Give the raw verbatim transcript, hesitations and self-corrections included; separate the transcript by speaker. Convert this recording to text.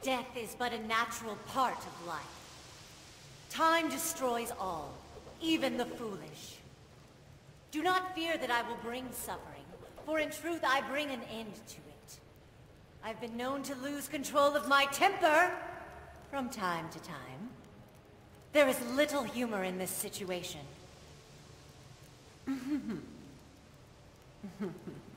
Speaker 1: Death is but a natural part of life. Time destroys all, even the foolish. Do not fear that I will bring suffering, for in truth I bring an end to it. I've been known to lose control of my temper from time to time. There is little humor in this situation.